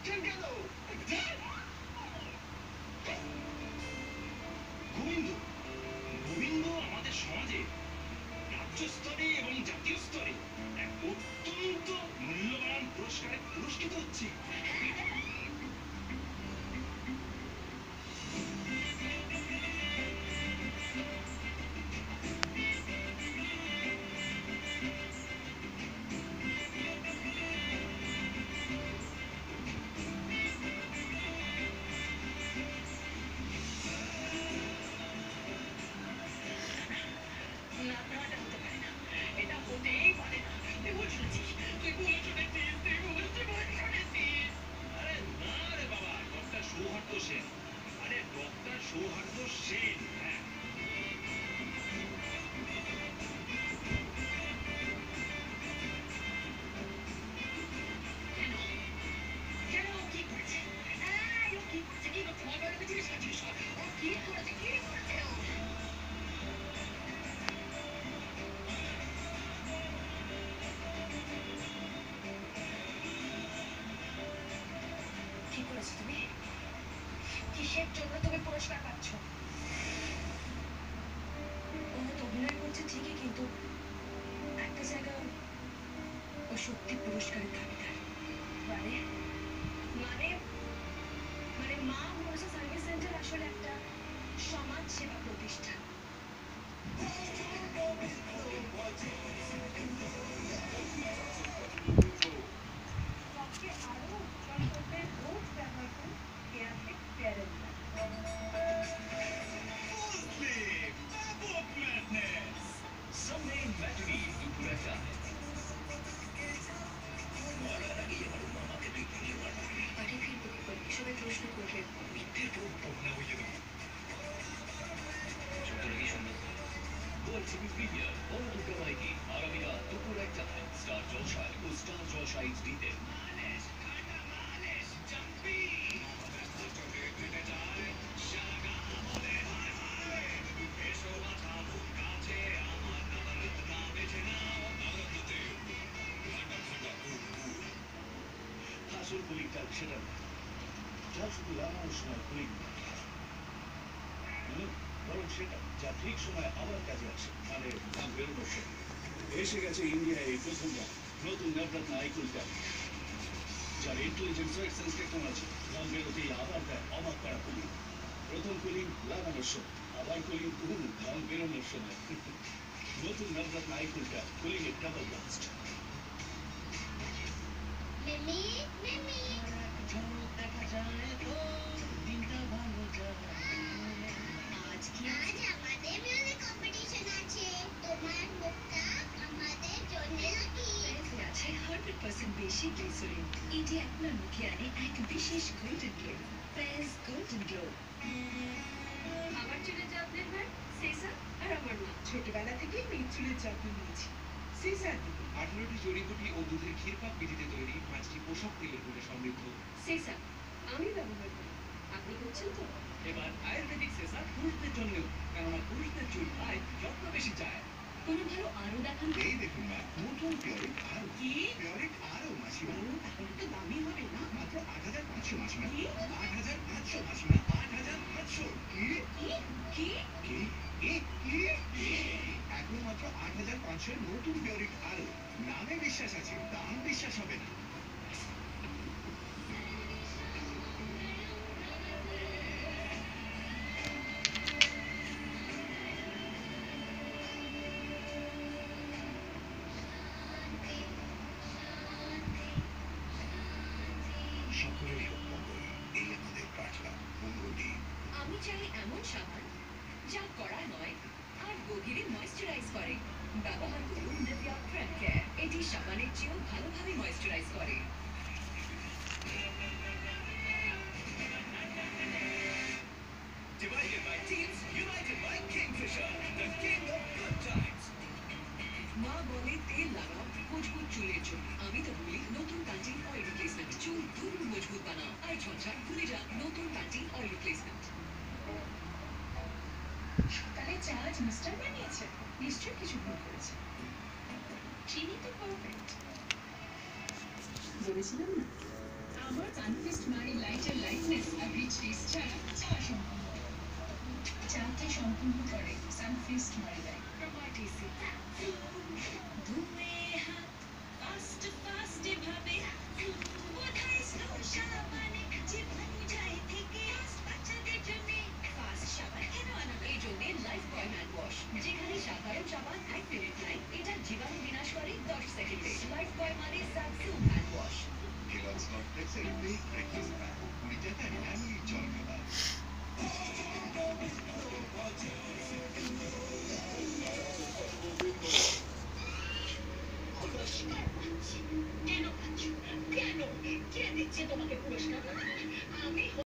গোবিন্দ গোবিন্দ আমাদের সমাজে রাজ্য স্তরে এবং জাতীয় স্তরে এক অত্যন্ত মূল্যবান পুরস্কারে পুরস্কৃত হচ্ছে। কিসের জন্য তুমি পুরস্কার পাচ্ছ? ও তো অভিনয় করছে ঠিকই, কিন্তু একটা জায়গা ও সত্যি পুরস্কারের দাবিদার। মানে মানে মানে মা ভরসা সার্ভিস সেন্টার আসলে একটা সমাজ সেবা প্রতিষ্ঠান। সেটা যা শুধু লাগানোর সময় কুলিং বরং সেটা যা ঠিক সময় আবার কাজে আসে, মানে দাম বেরোনোর সময়। এসে গেছে ইন্ডিয়ায় এই প্রথমবার নতুন নবরত্ন আইকুল ট্যাব, যার ইন্টেলিজেন্ট সোয়েট সেন্স টেকনোলজি দাম বেরোতেই আবার দেয় অবাক করা কুলিং। প্রথম কুলিং লাগানোর সময়, আবার কুলিং দাম বেরোনোর সময়। নতুন নবরত্ন আইকুল ট্যাব, কুলিং এর ডাবল ব্লাস্ট। বেশি গ্লিসারিন, এটি আপনার মুখে আনে এক বিশেষ golden glow. Face golden glow. আমার চুলের যত্নের ভার সেসা আর আমার মা ছোটবেলা থেকে মেয়ে চুলের যত্ন নিয়েছি। সেসার 18টি জড়িবুটি ও দুধের ক্ষীরপাক বিধিতে তৈরি 5টি পোষক তেলের গুণে সমৃদ্ধ সেসা আমি ব্যবহার করি। আপনি করছেন তো? এবার আয়ুর্বেদিক সেসা পুরুষদের জন্যও, কেননা পুরুষদের চুল হয় যত্ন বেশি চায়। কোনো ভালো আরো দেখান। এই দেখুন না, নতুন পিওরিক আরো। কি পিওরিক আরো মাসিমা? তাহলে তো দামি হবে না? মাত্র 8500 মাসিমা। 8500 মাসিমা। 8500। কি কি কি কি কি কি? এখন মাত্র 8500 নতুন পিওরিক আরো। নামে বিশ্বাস আছে, দাম বিশ্বাস হবে না। আমি চাই এমন সাবান যা কড়া নয় আর গভীরে ময়েশ্চারাইজ করে। ব্যবহার করুন নিভিয়া ক্রিম কেয়ার, এটি সাবানের চেয়েও ভালোভাবে ময়েশ্চারাইজ করে। Divided by teams, united by Kingfisher, the king of good times. মা বলে তেল লাগাও মজবুত চুলের জন্য, আমি তো বলি নতুন প্যান্টিন অয়েল রিপ্লেসমেন্ট। চুল দ্রুত মজবুত বানাও, আর ঝঞ্ঝাট ভুলে যা নতুন প্যান্টিন অয়েল রিপ্লেসমেন্ট। সকালে চা আজ মিস্টার বানিয়েছে, নিশ্চয়ই কিছু ভুল করেছে। চিনি তো পারফেক্ট, বলেছিলাম না। আমার সানফিস্ট মারি লাইটের লাইটনেস আর রিচ টেস্ট ছাড়া চা সম্পূর্ণ চাকে সম্পূর্ণ করে সানফিস্ট মারি লাইট প্রপার্টিসি ধুয়ে হাত ফাস্ট ফাস্ট ভাবে কোথায় স্লো সাবানে জীবন যায় থেকে বাচ্চাদের জন্য ফাস্ট সাবান কেন আনা এই জন্য লাইফ বয় হ্যান্ড ওয়াশ যেখানে সাধারণ সাবান 1 মিনিট নেয় এটা জীবাণু বিনাশ করে 10 সেকেন্ডে লাইফ বয় মানে Samsung hand wash Kellogg's Not Flexi Breakfast Pack. 20 টাকায় ফ্যামিলির জলখাবার। পুরস্কার পাচ্ছি কেন পাচ্ছ কেন কে দিচ্ছে তোমাকে পুরস্কার আমি